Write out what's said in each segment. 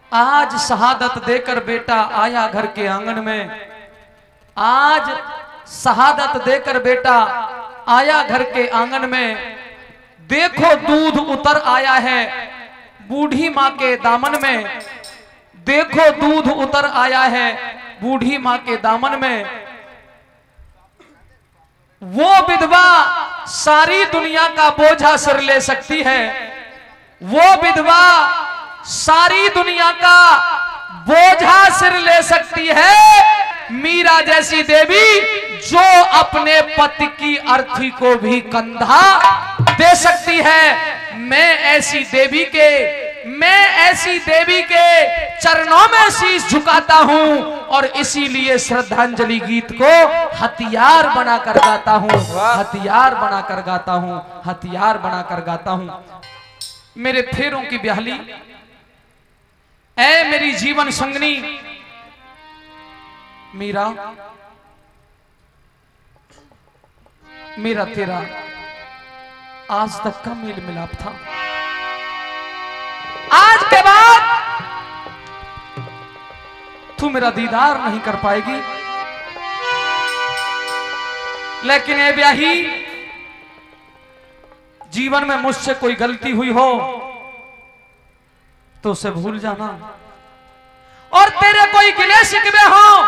आज शहादत देकर बेटा आया घर के आंगन में, आज शहादत देकर बेटा आया घर के आंगन में। देखो दूध उतर आया है बूढ़ी माँ के दामन में, देखो दूध उतर आया है बूढ़ी माँ के दामन में। वो विधवा सारी दुनिया का बोझा सिर ले सकती है, वो विधवा सारी दुनिया का बोझा सिर ले सकती है। मीरा जैसी देवी जो अपने पति की अर्थी को भी कंधा दे सकती है। मैं ऐसी देवी के चरणों में शीश झुकाता हूं और इसीलिए श्रद्धांजलि गीत को हथियार बनाकर गाता हूं, हथियार बनाकर गाता हूं, हथियार बनाकर गाता हूं। मेरे फेरों की ब्याहली, ऐ मेरी जीवन संगनी मीरा, मेरा तेरा आज तक का मेल मिलाप था। आज के बाद तू मेरा दीदार नहीं कर पाएगी, लेकिन ये ब्याही जीवन में मुझसे कोई गलती हुई हो तो उसे भूल जाना, और तेरे कोई गिले शिकवे हो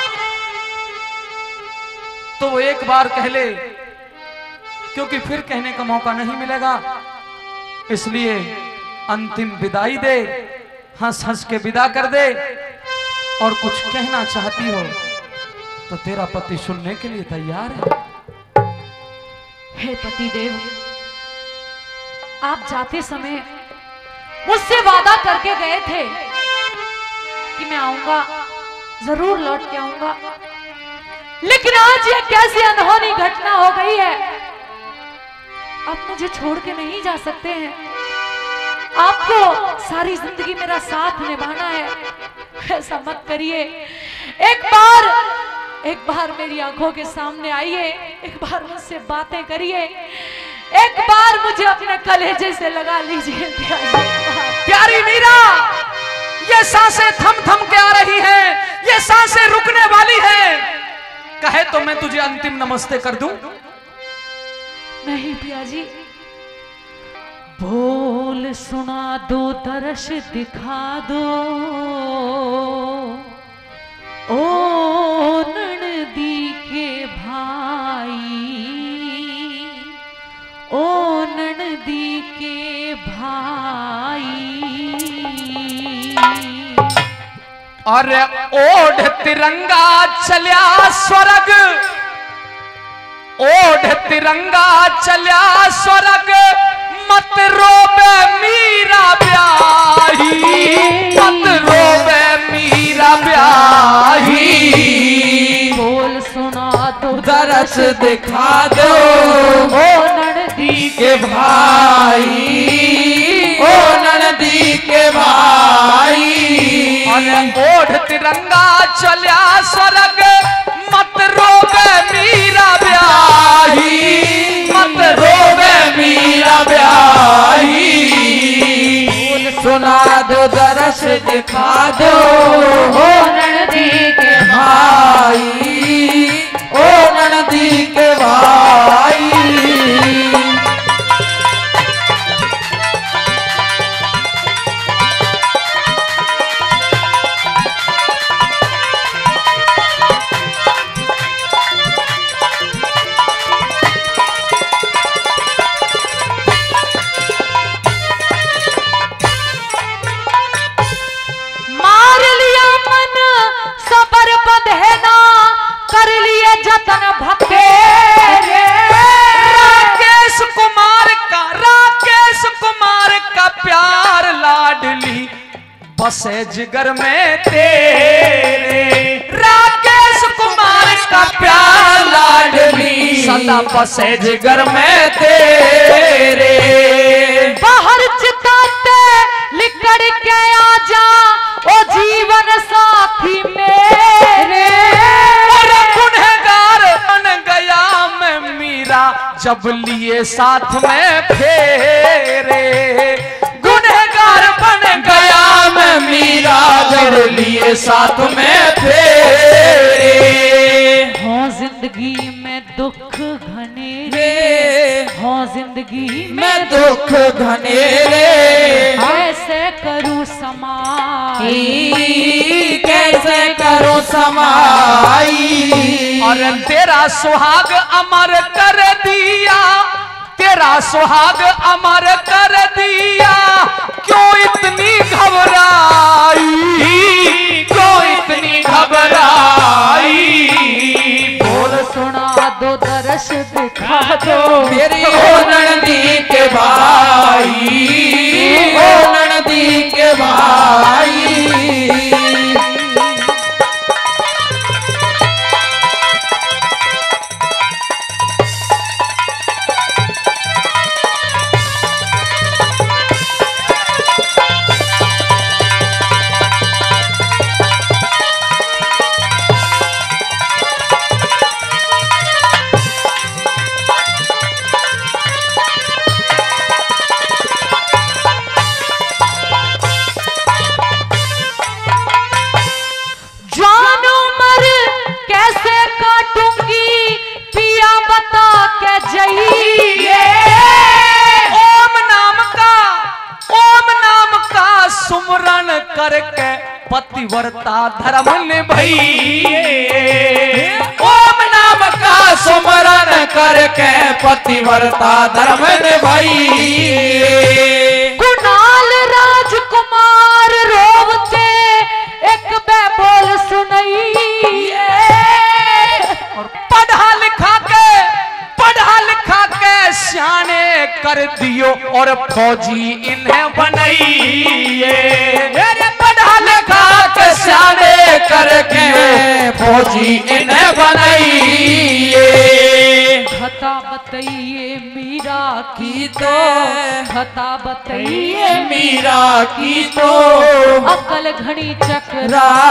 तो वो एक बार कह ले, क्योंकि फिर कहने का मौका नहीं मिलेगा। इसलिए अंतिम विदाई दे, हंस हंस के विदा कर दे, और कुछ कहना चाहती हो तो तेरा पति सुनने के लिए तैयार है। हे पतिदेव, आप जाते समय मुझसे वादा करके गए थे कि मैं आऊंगा, जरूर लौट के आऊंगा, लेकिन आज ये कैसी अनहोनी घटना हो गई है। आप मुझे छोड़ के नहीं जा सकते हैं, आपको सारी जिंदगी मेरा साथ निभाना है। ऐसा मत करिए, एक बार मेरी आंखों के सामने आइए, एक बार मुझसे बातें करिए, एक बार मुझे अपने कलेजे से लगा लीजिए। प्यारी मीरा, ये सांसें थम थम के आ रही हैं, ये सांसें रुकने वाली हैं। कहे तो मैं तुझे अंतिम नमस्ते कर दूं? नहीं पिया जी, बोल सुना दो, तरस दिखा दो, ओ ननदी के भाई, ओ ननदी के भाई। अरे ओढ़ तिरंगा चल्या स्वर्ग, ओढ़ तिरंगा चल्या स्वर्ग, मत रोवे मीरा ब्याही, मत रोवे मीरा ब्याही। बोल सुना दो, दरस दिखा दो, ओ ननदी के भाई, ओ ननदी के भाई। ओढ़ तिरंगा चल्या स्वर्ग, मत रोवे मीरा ब्याही, मत रोवे मीरा ब्याही। सुना दो, दरस दिखा दो, ओ ननदी के भाई, ओ ननदी के भाई। कर लिए जतन भक्के, राकेश कुमार का प्यार लाडली बसे जिगर में तेरे। राकेश कुमार का प्यार लाडली सदा बसे जिगर में तेरे। बाहर चिताते लिकड़ के आ जा, ओ जीवन साथी मेरे। गुनहगार बन गया मैं मीरा, जब लिए साथ में फेरे। गुनहगार बन गया मैं मीरा, मेरे लिए साथ में फेरे। हो जिंदगी में दुख घनेरे, हो जिंदगी मैं दुख घनेरे कैसे करूं समाई, कैसे करूं समाई। और तेरा सुहाग अमर कर दिया, तेरा सुहाग अमर कर दिया, क्यों इतनी घबराई, क्यों इतनी घबराई। बोल सुना दो दर्श दिखा दो मेरी ओ ननदी के भाई, ओ ननदी के भाई। सुमरन करके पतिव्रता धर्म निभाइए, ओम नाम का सुमरन करके पतिव्रता धर्म निभाइए। कुणाल राजकुमार रोवते एक बे बोल सुनाइए, और पढ़ा लिखा के सियाने कर दियो और फौजी इन्हें बनाइए। मेरे पढ़ा लिखा के सियाने करके फौजी इन्हें बनाइए। खता बताइए मीरा की तो, खता बताइए मीरा की तो अकल घड़ी चक्राई,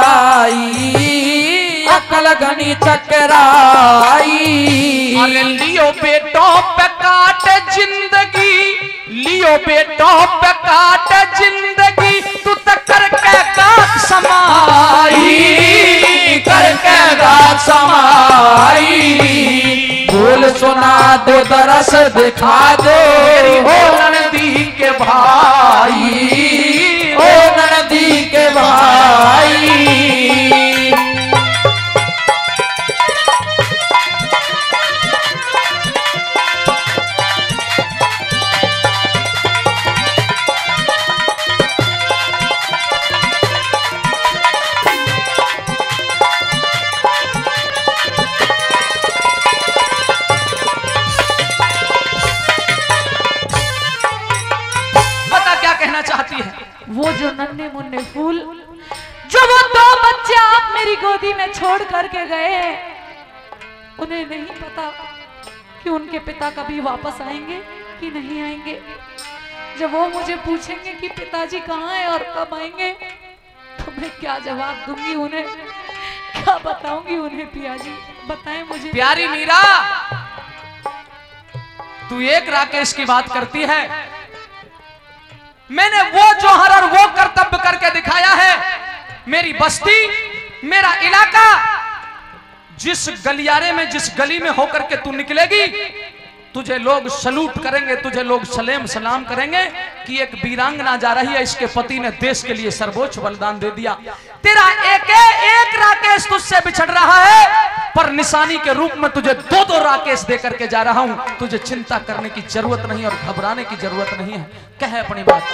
अकल घनी चक्राई। अरे लियो बेटों पे काट जिंदगी, लियो बेटों पे काट जिंदगी, तू तो करके गात समाई, करके गात समाई। बोल सुना दो दरस दिखा दो ओ ननदी के भाई, ओ ननदी के भाई। चाहती है वो जो नन्हे मुन्ने फूल, जो वो दो बच्चे आप मेरी गोदी में छोड़ करके गए, उन्हें नहीं पता कि उनके पिता कभी वापस आएंगे कि नहीं आएंगे। जब वो मुझे पूछेंगे कि पिताजी कहाँ हैं और कब आएंगे, तो मैं क्या जवाब दूंगी उन्हें, क्या बताऊंगी उन्हें। पिया जी बताएं मुझे। प्यारी मीरा, तू एक राकेश की बात करती है, मैंने वो जौहर और वो कर्तव्य करके दिखाया है। मेरी बस्ती, मेरा इलाका, जिस गलियारे में, जिस गली में होकर के तू निकलेगी, तुझे लोग सलूट करेंगे, तुझे लोग सलेम सलाम करेंगे कि एक वीरांगना जा रही है, इसके पति ने देश के लिए सर्वोच्च बलिदान दे दिया। तेरा एक राकेश तुझसे बिछड़ रहा है, पर निशानी के रूप में तुझे दो दो राकेश दे करके जा रहा हूं। तुझे चिंता करने की जरूरत नहीं और घबराने की जरूरत नहीं है। कह अपनी बात।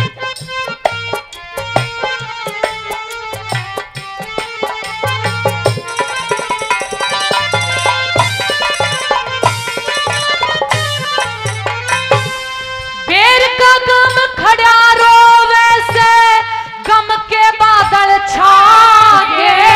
बेर का गम खड़ा रोवे से गम के बादल छा गए।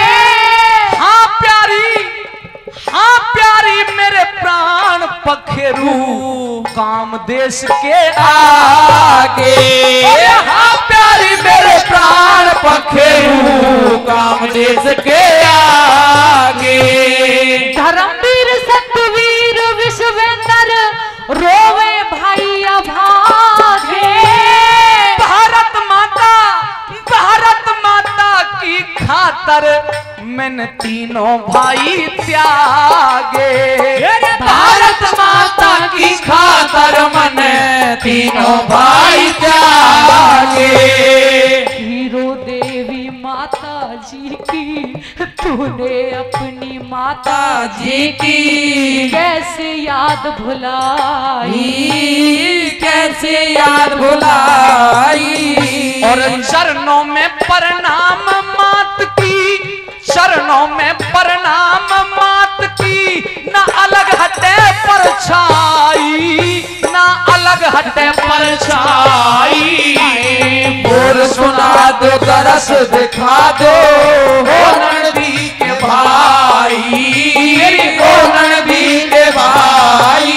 हाँ प्यारी मेरे प्राण पखेरू काम देश के आगे। हाँ प्यारी मेरे प्राण पखेरू काम देश के आगे। धर्मवीर सतवीर विश्वेंद्र रोवे भाई अभागे। भारत माता खातर मैंने तीनों भाई त्यागे। भारत माता की खातर मैंने तीनों भाई त्यागे। हीरो देवी माता जी की तूने अपनी माता जी की कैसे याद भुलाई, कैसे याद भुलाई। और चरणों में प्रणाम मात की, चरणों में प्रणाम मात की, ना अलग हटे परछाई, ना अलग हटे परछाई। बोल सुना दो तरस दिखा दो हो नंदी के भाई, हो नंदी के भाई।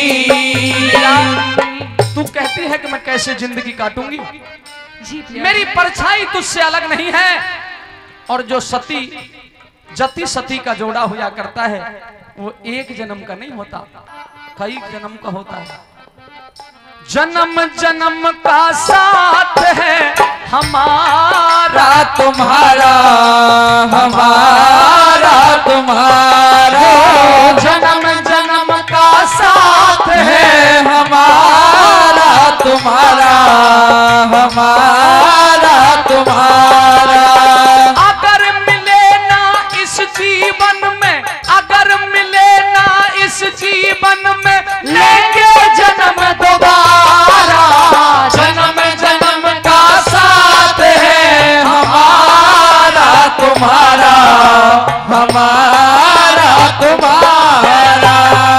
तू कहती है कि मैं कैसे जिंदगी काटूंगी, जी मेरी परछाई तुझसे अलग नहीं है। और जो सती जति सती का जोड़ा हुआ करता है वो एक जन्म का नहीं होता, कई जन्म का होता है। जन्म जन्म का साथ है हमारा तुम्हारा, हमारा तुम्हारा। जन्म जन्म का साथ है हमारा तुम्हारा, हमारा तुम्हारा। अगर मिले ना इस जीवन में, अगर मिले ना इस जीवन में, लेंगे जन्म दोबारा। जन्म जन्म का साथ है हमारा तुम्हारा, हमारा तुम्हारा।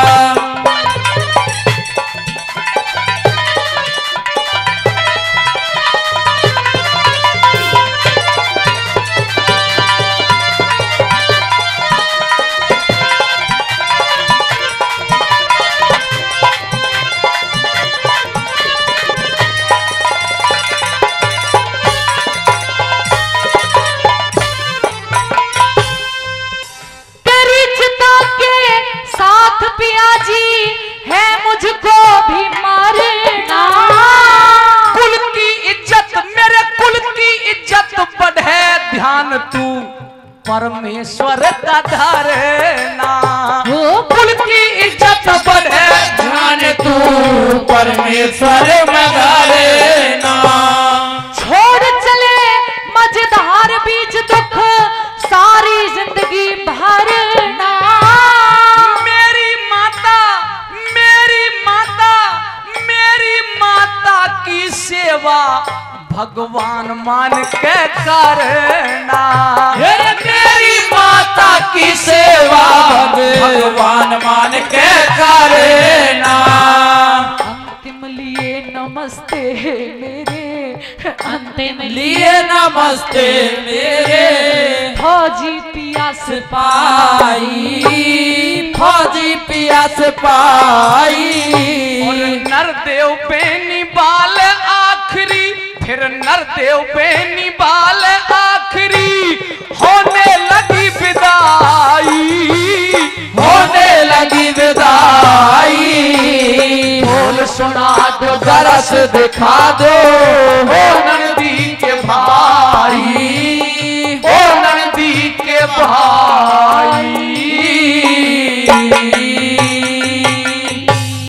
तू परमेश्वर का धरना, कुल की इज्जत बढ़े ध्यान तू परमेश्वर में धरना। छोड़ चले मजेदार बीच दुख सारी जिंदगी भरना। मेरी माता, मेरी माता, मेरी माता की सेवा भगवान मान के करना। मेरी माता की सेवा भगवान मान के करना। अंतिम लिए नमस्ते मेरे, अंतिम लिए नमस्ते मेरे। फौजी पिया सिपाही, फौजी पिया सिपाही। और नरदेव पे निबाल आखिरी, फिर नरदेव पे निबाल आखिरी, होने लगी विदाई, होने लगी विदाई। बोल सुना दो दरस दिखा दो हो नंदी के भाई, हो नंदी के भाई।